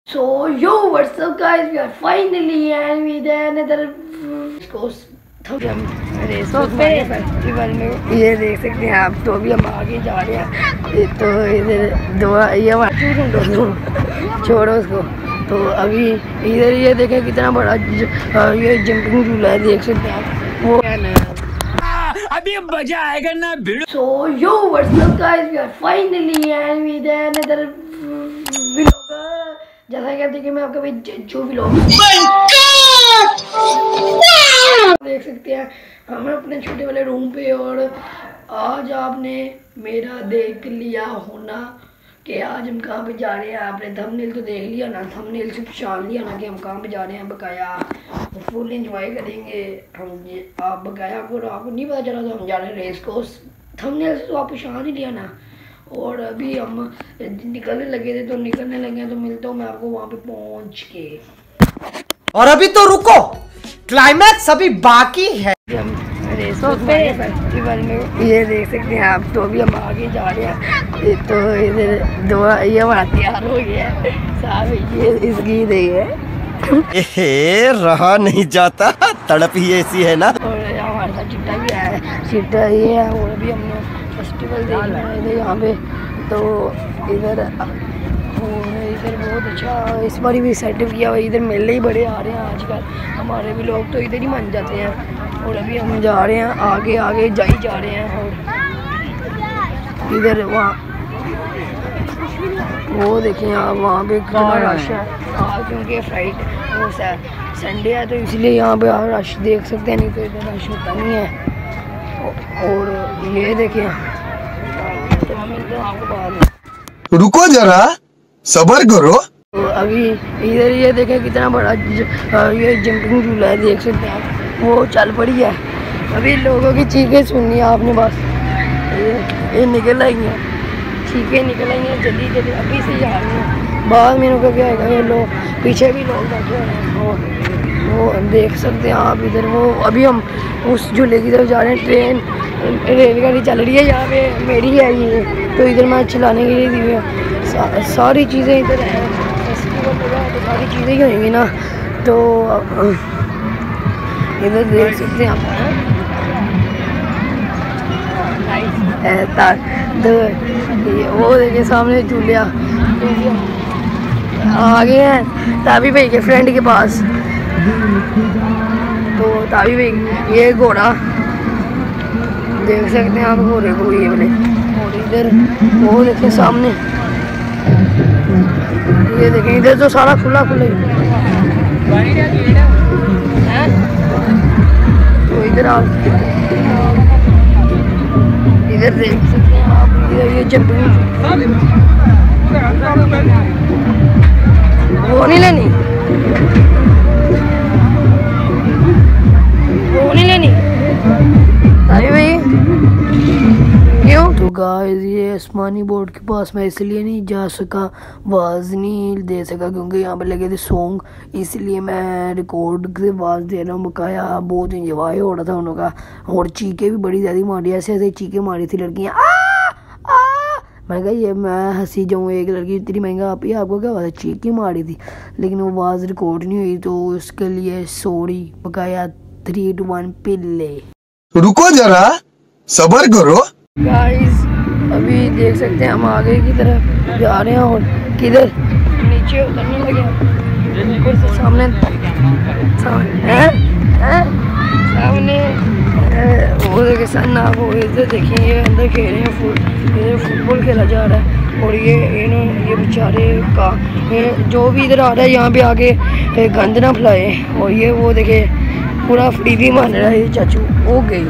So yo, what's up guys? We are finally and with another festival में ये देख सकते हैं आप। तो अभी हम आगे जा रहे हैं। तो इधर दो ये छोड़ो उसको। तो अभी इधर ये देखें कितना बड़ा ये जंपिंग झूला है, देख सकते हैं आप। वो अभी मजा आएगा ना भिड़ो। So yo, what's up guys? We are finally and with another vlog। जैसा कि आप देखिए मैं आपका जो व्लॉग देख सकते हैं हम अपने छोटे वाले रूम पे। और आज आपने मेरा देख लिया होना कि आज हम कहाँ पे जा रहे हैं। आपने थंबनेल तो देख लिया ना, थंबनेल से पहचान लिया ना कि हम कहाँ पे जा रहे हैं। बकाया फुल एंजॉय करेंगे हम। आप बकाया को आपको नहीं पता चला तो हम जा रहे हैं रेस कोर्स। थंबनेल से तो आप पहचान ही लिया ना। और अभी हम निकलने लगे थे, तो निकलने लगे हैं। तो मिलता हूँ मैं आपको वहाँ पे पहुँच के। और अभी तो रुको, क्लाइमैक्स अभी बाकी है। हम फेस्टिवल में ये देख सकते हैं आप। तो अभी हम आगे जा रहे हैं। तो इधर दो ये हमारा तैयार हो गया है साहब। ये इसकी है रहा नहीं जाता, तड़प ही ऐसी है ना। और हमारे साथ चिट्टा भी आया है, चिट्टा ये है। और अभी हमने फेस्टिवल देखना है यहाँ पे। तो इधर बहुत अच्छा इस बार भी सेटअप किया हुआ। इधर मेले ही बड़े आ रहे हैं आजकल। हमारे भी लोग तो इधर ही मान जाते हैं। और अभी हम जा रहे हैं आगे आगे जा ही जा रहे हैं। और इधर वहाँ वो देखें आप, वहाँ पे कितना रश है आज, क्योंकि फ्राइडे वो संडे है तो इसलिए यहाँ पे रश देख सकते हैं। नहीं तो इधर रश होता नहीं है। और ये देखें तो हम आपको बाद में रुको जरा सबर करो। तो अभी इधर ये देखें कितना बड़ा ये जंपिंग झूला है, देख सकते हैं आप। वो चल पड़ी है। अभी लोगों की चीखें सुननी है आपने बस। ये निकल आई हैं, चीखें निकल आई हैं जल्दी जल्दी अभी से जा रही हैं। बाद में उनका क्या आएगा, ये लोग पीछे भी लोग बैठे हुए हैं। वो देख सकते हैं आप इधर। वो अभी हम उस झूले की तरफ जा रहे हैं। ट्रेन रेलगाड़ी चल रही है यहाँ पे, मेरी है ये। तो इधर मैं चलाने के लिए दी हुई है। सारी चीज़ें इधर हैं, फेस्टिवल वगैरह तो सारी चीज़ें ही होंगी ना। तो इधर देख सकते हैं आप। वो देखिए सामने झूलिया आगे हैं ताबी भाई के फ्रेंड के पास। तो ताबी भाई ये घोड़ा देख सकते हैं आप, घोड़े को ये वाले। और इधर वो देखें सामने, ये देखें इधर तो सारा खुला खुला ही है। तो इधर आप इधर देख सकते हैं आप। इधर ये जंपिंग वो नहीं लेनी, वो नहीं लेनी अरे भाई क्यों। तो गाइस ये आसमानी बोर्ड के पास मैं इसलिए नहीं जा सका, आवाज़ नहीं दे सका क्योंकि यहाँ पे लगे थे सॉन्ग, इसलिए मैं रिकॉर्ड से आवाज़ दे रहा हूँ। बकाया बहुत इंजॉय हो रहा था उन का। और चीखें भी बड़ी ज़्यादा मारी, ऐसे ऐसे चीखें मारी थी लड़कियाँ। मैं कहा ये मैं हंसी जाऊँ, एक लड़की इतनी महंगा आप ही आपको क्या बात, चीखें मारी थी लेकिन वो आवाज़ रिकॉर्ड नहीं हुई। तो उसके लिए सॉरी। बकाया 3, 2, 1 पिल्ले। रुको जरा सबर करो। गाइस अभी देख सकते हैं हम आगे की तरफ जा रहे हैं। और किधर नीचे उतरने लगे फिर से सामने सामने वो देखे सन आप वो इधर देखिए। ये अंदर खेल रहे हैं, इधर फुटबॉल खेला जा रहा है। और ये बेचारे का जो भी इधर आ रहा है यहाँ पे आगे गंद ना फैलाए। और ये वो देखे पूरा फ्री भी मान रहा है ये चाचू। हो गई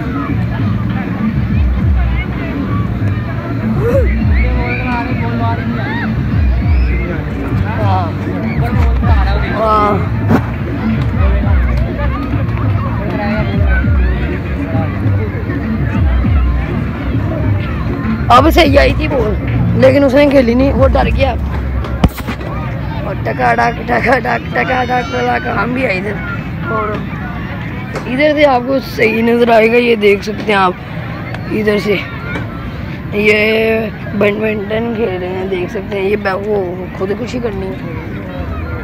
अब सही आई थी बोल, लेकिन उसने खेली नहीं, वो डर गया। और टका डक काम भी आई इधर। और इधर से आपको सही नज़र आएगा, ये देख सकते हैं आप। इधर से ये बैडमिंटन खेल रहे हैं, देख सकते हैं। ये वो खुद कुछ ही करनी है।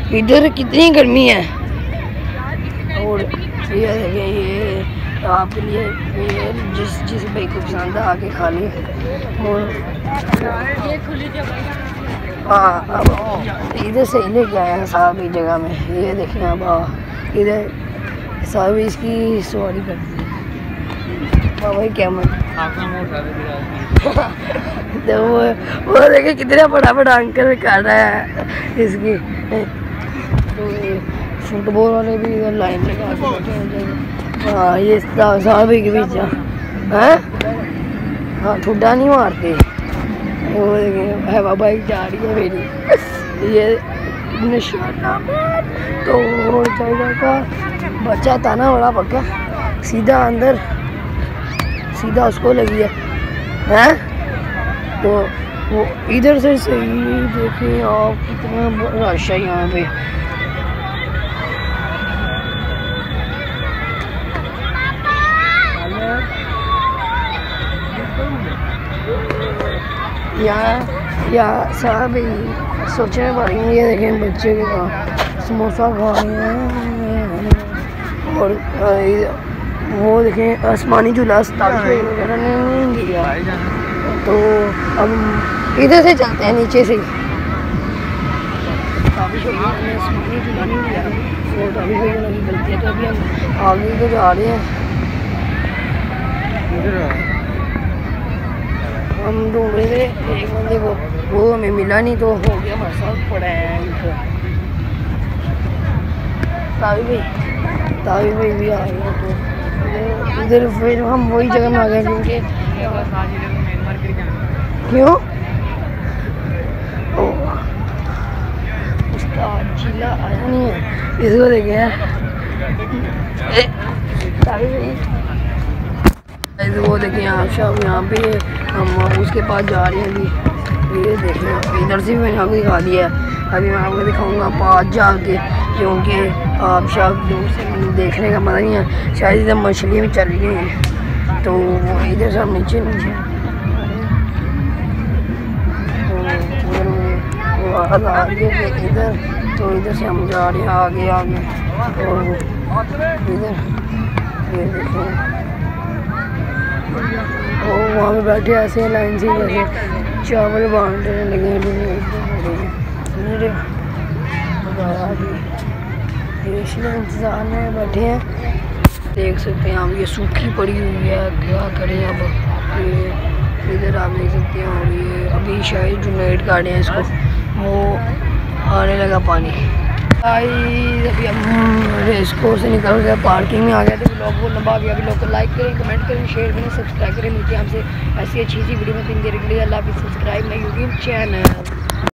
इधर कितनी गर्मी है। और ये देखें, ये आपके लिए ये जिस भाई को पसंद है आके खा लिए। और हाँ, अब इधर से ही लेके आए हैं साहब इस जगह में। ये देखें अब इधर साहब इसकी सवारी करते हैं बाबा क्या मन तो वो देखे कितना बड़ा बड़ा अंकल कर रहा है इसकी। तो फुटबॉल वाले भी इधर लाइन लगा के बैठे हैं। हाँ, ये साहब के बीच है। हाँ, ठुड्डा नहीं मारते। वो देखे है बाबा एक जा रही है मेरी। ये निशाना तो जगह का बच्चा था ना बड़ा पक्का, सीधा अंदर सीधा उसको लगी है। तो वो इधर से सही देखें आप कितना रश है यहाँ पे। यहाँ साहब सोचने पड़ रही। ये देखें बच्चे के पास समोसा खा रहे हैं। और वो देखें आसमानी झूला वगैरह नहीं दिया। तो अब इधर से चलते हैं नीचे से। काफ़ी आसमानी झूला नहीं दिया और काफ़ी लगी गलती है। तो अभी हम आगे को जा रहे हैं। हम ढूंढ रहे थे एक बंदे को, वो हमें मिला नहीं। तो हो गया हमारे साथ पड़ा है तावी भाई भी आ गए। तो इधर फिर हम वही जगह में आ गए क्योंकि क्यों उसका जिला आया नहीं है इसको देखे वो देखें आप सब यहाँ पे हम उसके पास जा रहे हैं। अभी ये देखें इधर से भी मैंने आपको दिखा दिया है। अभी मैं आपको दिखाऊंगा पास जाके, क्योंकि आप सब दूर से देखने का मज़ा नहीं है। शायद इधर मछली भी चल गई हैं। तो इधर से हम नीचे इधर तो इधर से हम जा रहे हैं आगे। और इधर ये देखें और वहाँ पे बैठे ऐसे लाइन से जैसे चावल बांटने लगे इंतज़ार में बैठे हैं। देख सकते हैं आप ये सूखी पड़ी हुई है, क्या करें अब। ये इधर आप देख सकते हैं। और ये अभी शायद जो लाइट काटे हैं इसको वो आने लगा पानी। अभी हम रेस कोर्स से निकल गए, पार्किंग में आ गया। तो ब्लॉग को लंबा गया। ब्लॉग को लाइक करें, कमेंट करें, शेयर करें, सब्सक्राइब करें। मिलते हैं हमसे ऐसी अच्छी वीडियो में। 3 देर के लिए अल्लाह हाफ़िज़। Subscribe my YouTube channel.